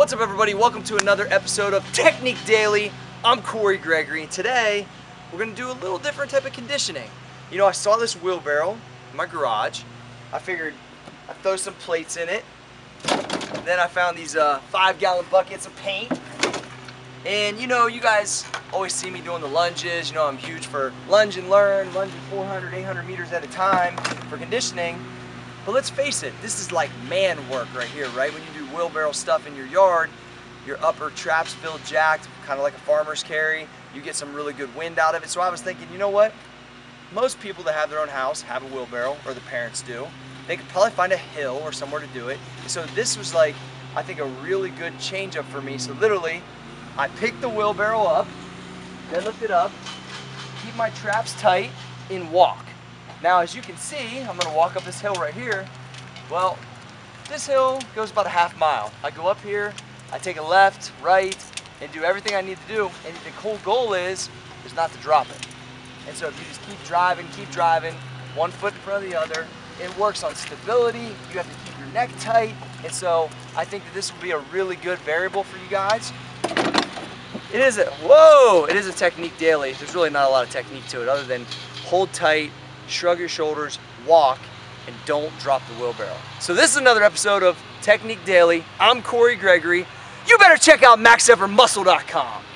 What's up, everybody? Welcome to another episode of Technique Daily. I'm Corey Gregory, and today we're going to do a little different type of conditioning. You know, I saw this wheelbarrow in my garage. I figured I'd throw some plates in it. Then I found these 5-gallon buckets of paint. And you know, you guys always see me doing the lunges. You know, I'm huge for lunge and learn, lunging 400, 800 meters at a time for conditioning. But let's face it, this is like man work right here, right? When you do wheelbarrow stuff in your yard, your upper traps feel jacked, kind of like a farmer's carry. You get some really good wind out of it. So I was thinking, you know what? Most people that have their own house have a wheelbarrow, or the parents do. They could probably find a hill or somewhere to do it. So this was like, I think, a really good change up for me. So literally, I picked the wheelbarrow up, then lift it up, keep my traps tight, and walk. Now, as you can see, I'm gonna walk up this hill right here. Well, this hill goes about a half mile. I go up here, I take a left, right, and do everything I need to do. And the whole goal is not to drop it. And so if you just keep driving, one foot in front of the other, it works on stability. You have to keep your neck tight. And so I think that this will be a really good variable for you guys. It is a technique daily. There's really not a lot of technique to it other than hold tight, shrug your shoulders, walk, and don't drop the wheelbarrow. So this is another episode of Technique Daily. I'm Corey Gregory. You better check out MaxEffortMuscle.com.